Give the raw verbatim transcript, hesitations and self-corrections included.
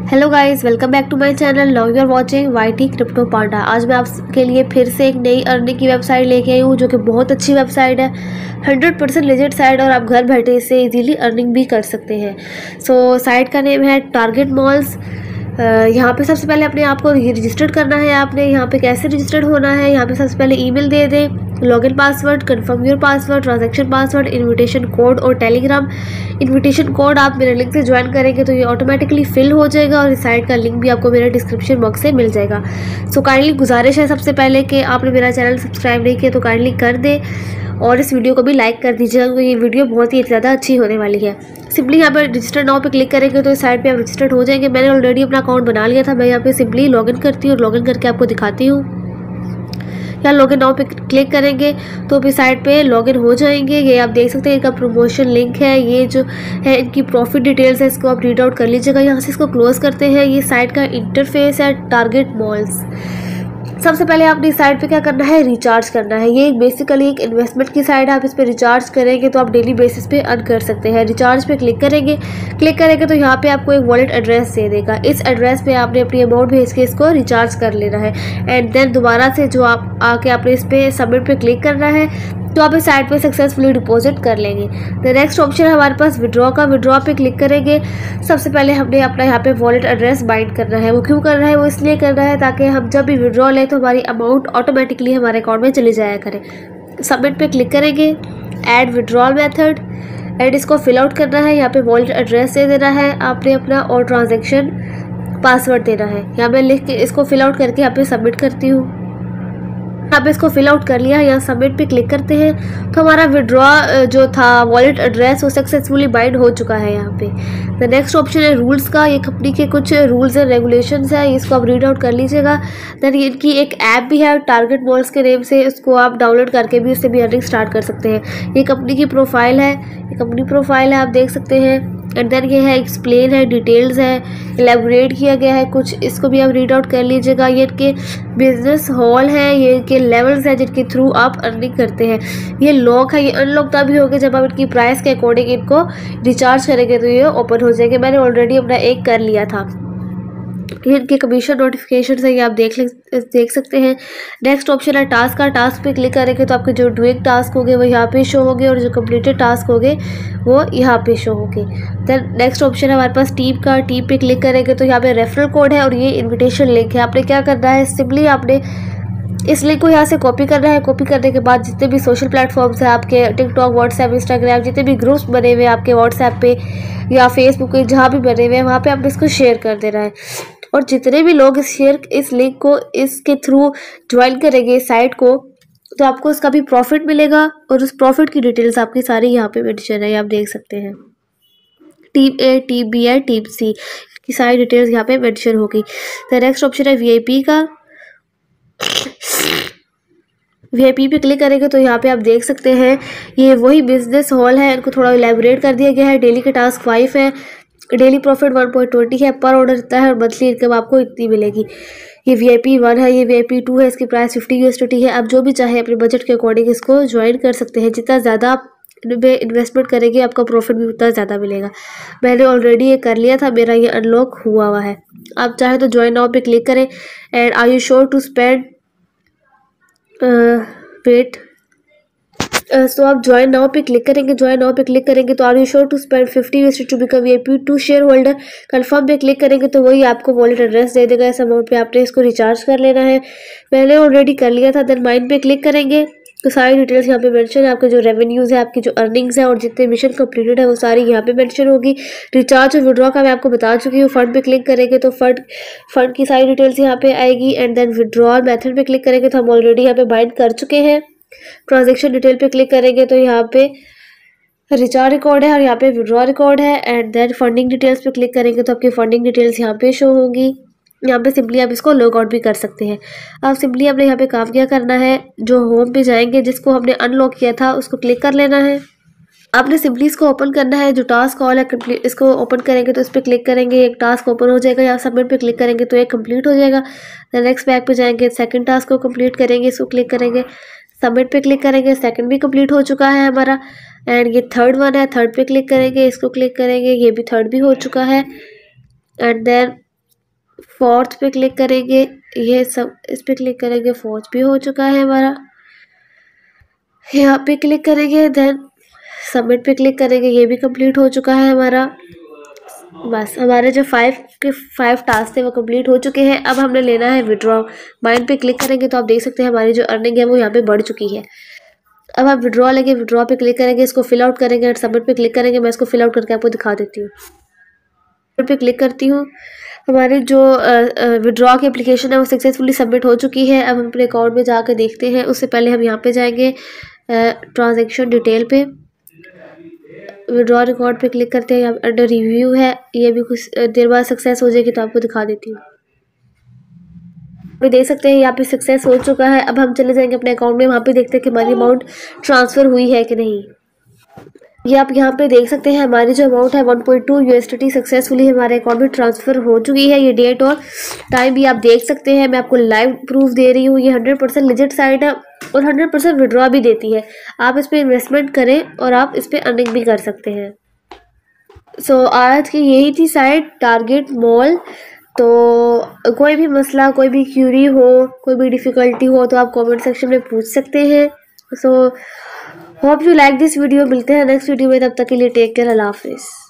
Hello guys, welcome back to my channel. Now you are watching YT Crypto Panda. आज मैं आपके लिए फिर से एक नई अर्निंग की वेबसाइट लेके आई हूँ जो कि बहुत अच्छी वेबसाइट है, हंड्रेड परसेंट लेजिट साइट और आप घर बैठे इससे इजीली अर्निंग भी कर सकते हैं। सो so, साइट का नेम है टारगेट मॉल्स। यहाँ पे सबसे पहले अपने आप को रजिस्टर्ड करना है। आपने यहाँ पे कैसे रजिस्टर्ड होना है, यहाँ पे सबसे पहले ईमेल दे दें, login password, confirm your password, transaction password, invitation code और टेलीग्राम इनविटेशन कोड आप मेरे लिंक से ज्वाइन करेंगे तो ये ऑटोमेटिकली फिल हो जाएगा और इस साइट का लिंक भी आपको मेरे डिस्क्रिप्शन बॉक्स से मिल जाएगा। सो काइंडली गुजारिश है सबसे पहले कि आपने मेरा चैनल सब्सक्राइब नहीं किया तो काइंडली कर दे और इस वीडियो को भी लाइक कर दीजिएगा क्योंकि ये वीडियो बहुत ही ज़्यादा अच्छी होने वाली है। सिंपली यहाँ पर रजिस्टर नाउ पे क्लिक करेंगे तो इस साइट पे आप रजिस्टर्ड हो जाएंगे। मैंने ऑलरेडी अपना अकाउंट बना लिया था। मैं यहाँ पे सिंपली लॉगिन करती हूँ और लॉगिन करके आपको दिखाती हूँ। यहाँ लॉगिन नाउ पे क्लिक करेंगे तो आप इस साइट पे लॉगिन हो जाएंगे। ये आप देख सकते हैं इनका प्रमोशन लिंक है, ये जो है इनकी प्रॉफिट डिटेल्स है, इसको आप रीड आउट कर लीजिएगा। यहाँ से इसको क्लोज करते हैं। ये साइट का इंटरफेस है टारगेट मॉल्स। सबसे पहले आपने इस साइट पे क्या करना है, रिचार्ज करना है। ये बेसिकली एक इन्वेस्टमेंट की साइट है। आप इस पे रिचार्ज करेंगे तो आप डेली बेसिस पे अर्न कर सकते हैं। रिचार्ज पे क्लिक करेंगे क्लिक करेंगे तो यहाँ पे आपको एक वॉलेट एड्रेस दे देगा। इस एड्रेस पे आपने अपनी अमाउंट भेज के इसको रिचार्ज कर लेना है एंड देन दोबारा से जो आप आके आपने इस पे सबमिट पे क्लिक करना है तो आप इस साइट पे सक्सेसफुली डिपॉजिट कर लेंगे। द नेक्स्ट ऑप्शन है हमारे पास विड्रॉ का। विड्रॉ पे क्लिक करेंगे। सबसे पहले हमने अपना यहाँ पे वॉलेट एड्रेस बाइंड करना है। वो क्यों कर रहा है, वो इसलिए कर रहा है ताकि हम जब भी विड्रॉ लें तो हमारी अमाउंट ऑटोमेटिकली हमारे अकाउंट में चली जाया करे। सबमिट पे क्लिक करेंगे, ऐड विड्रॉल मेथड एंड इसको फिल आउट करना है। यहाँ पे वॉलेट एड्रेस दे देना है आपने अपना और ट्रांजेक्शन पासवर्ड देना है। यहाँ मैं लिख के इसको फिल आउट करके यहाँ पे सबमिट करती हूँ। आप इसको फिल आउट कर लिया, यहाँ सबमिट पे क्लिक करते हैं तो हमारा विड्रॉ जो था वॉलेट एड्रेस वो सक्सेसफुली बाइंड हो चुका है। यहाँ पे द नेक्स्ट ऑप्शन है रूल्स का। ये कंपनी के कुछ रूल्स एंड रेगुलेशंस है, इसको आप रीड आउट कर लीजिएगा। देन इनकी एक ऐप भी है टारगेट मॉल्स के नेम से, इसको आप डाउनलोड करके भी उससे भी अर्निंग स्टार्ट कर सकते हैं। ये कंपनी की प्रोफाइल है, ये कंपनी प्रोफाइल है, आप देख सकते हैं। एंड देन ये है एक्सप्लेन है, डिटेल्स है, एलेबोरेट किया गया है कुछ, इसको भी आप रीड आउट कर लीजिएगा। ये इनके बिजनेस हॉल है, ये इनके लेवल्स हैं जिनके थ्रू आप अर्निंग करते हैं। ये लॉक है, ये अनलॉक तभी होगा जब आप इनकी प्राइस के अकॉर्डिंग इनको रिचार्ज करेंगे तो ये ओपन हो जाएंगे। मैंने ऑलरेडी अपना एक कर लिया था। ये इनके कमीशन नोटिफिकेशन है, ये आप देख देख सकते हैं। नेक्स्ट ऑप्शन है टास्क का। टास्क पे क्लिक करेंगे तो आपके जो डूइंग टास्क होंगे वो यहाँ पे शो होंगे और जो कंप्लीटेड टास्क होंगे वो यहाँ पे शो होंगे। देन नेक्स्ट ऑप्शन है हमारे पास टीम का। टीम पे क्लिक करेंगे तो यहाँ पे रेफरल कोड है और ये इन्विटेशन लिंक है। आपने क्या करना है, सिंपली आपने इस लिंक को यहाँ से कॉपी करना है। कॉपी करने के बाद जितने भी सोशल प्लेटफॉर्म्स हैं आपके, टिकटॉक, व्हाट्सएप, इंस्टाग्राम, जितने भी ग्रुप्स बने हुए हैं आपके व्हाट्सएप पे या फेसबुक पे, जहाँ भी बने हुए हैं वहाँ पे आपने इसको शेयर कर देना है। और जितने भी लोग इस शेयर इस लिंक को इसके थ्रू ज्वाइन करेंगे इस साइट को तो आपको इसका भी प्रॉफिट मिलेगा और उस प्रॉफिट की डिटेल्स आपकी सारी यहाँ पे मेंशन है, आप देख सकते हैं। टीम ए, टीम बी है, टीम सी की सारी डिटेल्स यहाँ पे मेंशन होगी। द नेक्स्ट ऑप्शन है वीआईपी का। वीआईपी पे क्लिक करेंगे तो यहाँ पे आप देख सकते हैं ये वही बिजनेस हॉल है, इनको थोड़ा इलेबोरेट कर दिया गया है। डेली के टास्क फाइव है, daily profit one point twenty है, पर ऑर्डर इतना है और मंथली इनकम आपको इतनी मिलेगी। ये वीआईपी वन है, ये वीआईपी टू है, इसकी प्राइस फिफ्टी यूएसडी है। आप जो भी चाहे अपने बजट के अकॉर्डिंग इसको ज्वाइन कर सकते हैं। जितना ज़्यादा आप इनमें इन्वेस्टमेंट करेंगे आपका प्रॉफिट भी उतना ज़्यादा मिलेगा। मैंने ऑलरेडी ये कर लिया था, मेरा ये अनलॉक हुआ हुआ है। आप चाहे तो ज्वाइन नाउ पे क्लिक करें and are you sure to spend wait so आप ज्वाइन नाउ पे क्लिक करेंगे। ज्वाइन नाउ पे क्लिक करेंगे तो are you sure to spend fifty USD to become VIP two shareholder. Confirm पे click करेंगे तो वही आपको वॉलेट एड्रेस दे देगा। इस अमाउंट पे आपने इसको रिचार्ज कर लेना है। मैंने ऑलरेडी कर लिया था। देन माइंड पे क्लिक करेंगे तो सारी डिटेल्स यहाँ पे मेंशन है। आपके जो रेवेन्यूज़ है, आपकी जो अर्निंग्स है और जितने मिशन कंप्लीटेड है वो सारी यहाँ पे मेंशन होगी। रिचार्ज और विड्रॉ का मैं आपको बता चुकी हूँ। फंड पे क्लिक करेंगे तो फंड फंड की सारी डिटेल्स यहाँ पे आएगी। एंड देन विड्रॉल मेथड पे क्लिक करेंगे तो हम ऑलरेडी यहाँ पे बाइंड कर चुके हैं। ट्रांजेक्शन डिटेल पे क्लिक करेंगे तो यहाँ पे रिचार्ज रिकॉर्ड है और यहाँ पे विड्रॉ रिकॉर्ड है। एंड देन फंडिंग डिटेल्स पे क्लिक करेंगे तो आपकी फंडिंग डिटेल्स यहाँ पे शो होंगी। यहाँ पे सिंपली आप इसको लॉग आउट भी कर सकते हैं। आप सिंपली अपने यहाँ पे काम क्या करना है, जो होम पे जाएंगे जिसको हमने अनलॉक किया था उसको क्लिक कर लेना है। आपने सिंपली इसको ओपन करना है। जो टास्क कॉल है कंप्लीट, इसको ओपन करेंगे तो इस पर क्लिक करेंगे, एक टास्क ओपन हो जाएगा। यहाँ सबमिट पे क्लिक करेंगे तो एक कंप्लीट हो जाएगा। नेक्स्ट बैक पे जाएंगे, सेकंड टास्क को कंप्लीट करेंगे, इसको क्लिक करेंगे, सबमिट पे क्लिक करेंगे, सेकंड भी कंप्लीट हो चुका है हमारा। एंड ये थर्ड वन है, थर्ड पे क्लिक करेंगे, इसको क्लिक करेंगे, ये भी थर्ड भी हो चुका है। एंड देन फोर्थ पे क्लिक करेंगे, ये सब इस पे क्लिक करेंगे, फोर्थ भी हो चुका है हमारा। यहाँ पे क्लिक करेंगे, देन सबमिट पे क्लिक करेंगे, ये भी कंप्लीट हो चुका है हमारा। बस हमारे जो फाइव के फाइव टास्क थे वो कंप्लीट हो चुके हैं। अब हमने लेना है विड्रॉ। माइंड पे क्लिक करेंगे तो आप देख सकते हैं हमारी जो अर्निंग है वो यहाँ पे बढ़ चुकी है। अब आप विड्रॉ लेंगे, विड्रॉ पे क्लिक करेंगे, इसको फिल आउट करेंगे और सबमिट पे क्लिक करेंगे। मैं इसको फिल आउट करके आपको दिखा देती हूँ। पे क्लिक करती हूँ, हमारी जो विड्रॉ की एप्लीकेशन है वो सक्सेसफुली सबमिट हो चुकी है। अब हम अपने अकाउंट में जाकर देखते हैं। उससे पहले हम यहाँ पे जाएंगे ट्रांजैक्शन डिटेल पे, विड्रॉ रिकॉर्ड पे क्लिक करते हैं। यहाँ अंडर रिव्यू है, ये भी कुछ देर बाद सक्सेस हो जाएगी तो आपको दिखा देती हूँ। देख सकते हैं यहाँ पे सक्सेस हो चुका है। अब हम चले जाएंगे अपने अकाउंट में, वहाँ पे देखते हैं कि हमारी अमाउंट ट्रांसफ़र हुई है कि नहीं। ये आप यहाँ पे देख सकते हैं हमारी जो अमाउंट है one point two USD successfully हमारे अकाउंट में ट्रांसफ़र हो चुकी है। ये डेट और टाइम भी आप देख सकते हैं, मैं आपको लाइव प्रूफ दे रही हूँ। ये हंड्रेड परसेंट लिजिट साइट है और हंड्रेड परसेंट विड्रॉ भी देती है। आप इस पर इन्वेस्टमेंट करें और आप इस पर अर्निंग भी कर सकते हैं। सो so, आज की यही थी साइट टारगेट मॉल। तो कोई भी मसला, कोई भी क्यूरी हो, कोई भी डिफ़िकल्टी हो तो आप कमेंट सेक्शन में पूछ सकते हैं। So hope you like this video. मिलते हैं नेक्स्ट वीडियो में, तब तक के लिए टेक केयर, अल्लाह हाफिज़।